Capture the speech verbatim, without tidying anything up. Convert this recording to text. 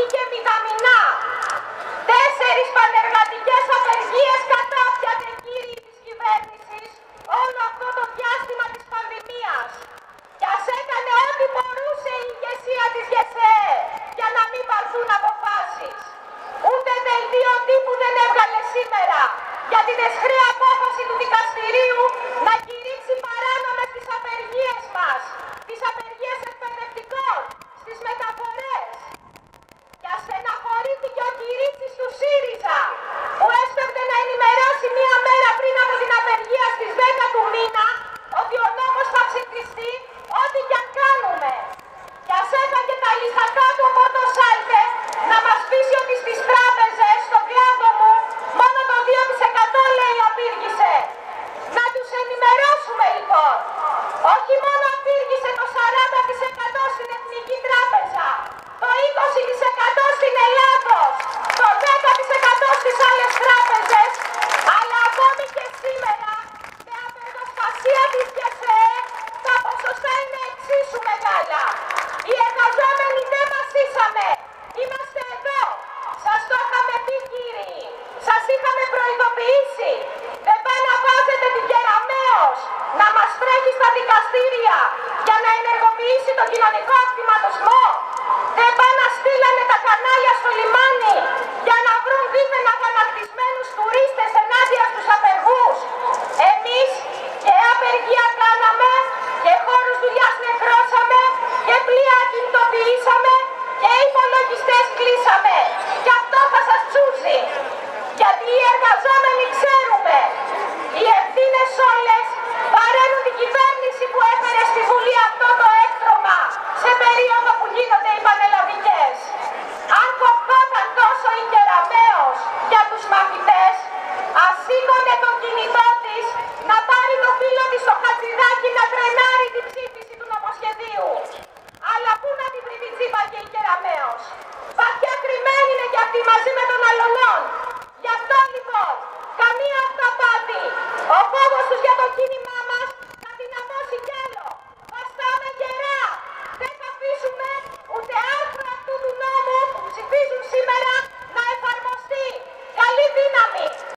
βγήκε μηδαμινά. Τέσσερις πανεργατικές απεργίες κατάπιατε, κύριοι της κυβέρνησης, όλο αυτό το διάστημα της πανδημίας. Και ας έκανε ό,τι μπορούσε η ηγεσία της ΓΕΣΕΕ για να μην πάρθουν αποφάσεις. Ούτε δελτίο τύπου δεν έβγαλε σήμερα για την αισχρή απόφαση του δικαστηρίου να κηρύξει παράνομες τις απεργίες μας, τις απεργίες εκπαιδευτικών, στις μεταφορές. Και αστεναχωρήθηκε ο Κυρίτσης του ΣΥΡΙΖΑ που έσπευτε να ενημερώσει μία μέρα πριν από την απεργία στις δέκα του μήνα ότι ο νόμος θα ψηφιστεί ό,τι κι αν κάνουμε. Και ας έφαγε τα λιχακά του ο Πορτοσάλτε να μας πείσει ότι στις τράπεζες, στον κλάδο μου, μόνο το δύο τοις εκατό λέει απήργησε. Να τους ενημερώσουμε λοιπόν. Όχι μόνο απήργησε το σαράντα τοις εκατό στην Εθνική Τράπεζα, το είκοσι τοις εκατό στην Ελλάδος, το δέκα τοις εκατό στις άλλες τράπεζες, αλλά ακόμη και σήμερα, με απεργοσπασία της ΓΕΣΕΕ, τα ποσοστά είναι εξίσου μεγάλα. Οι εργαζόμενοι δεν μασίσαμε. Είμαστε εδώ. Σας το είχαμε πει, κύριοι. Σας είχαμε προειδοποιήσει. Δεν πάει να βάζετε την Κεραμέως να μας τρέχει στα δικαστήρια για να ενεργοποιήσει τον κοινωνικό ακτιματισμό. Δεν πάει να στείλανε τα κανάλια στο λιμάνι για να βρουν δίθεν αγανακτισμένους τουρίστες ενάντια στους απεργούς. Εμείς και απεργία κάναμε και χώρους δουλειάς νεκρώσαμε και πλοία κινητοποιήσαμε και υπολογιστές κλείσαμε. Γι' αυτό θα σας τσούζει. Γιατί οι εργαζόμενοι ξέρουμε. Οι ευθύνες όλες παραίνουν την κυβέρνηση που έφερε στη Βουλή αυτό το έκτρωμα σε περίοδο που γίνονται οι πανελλαδικές. Αν κοπτόταν τόσο η Κεραμέως για τους μαθητές, ας σήκωνε το κινητό της να πάρει το φίλο της στο Χατζηδάκι να τρενάρει την ψήφιση του νομοσχεδίου. Αλλά πού να την βρει την τσίπα και η Κεραμέως. Βαθιά κρυμμένη είναι κι αυτή μαζί με τον Αλωνών. Γι' αυτό λοιπόν, καμία αυταπάτη. Ο φόβος τους για το κίνημά μας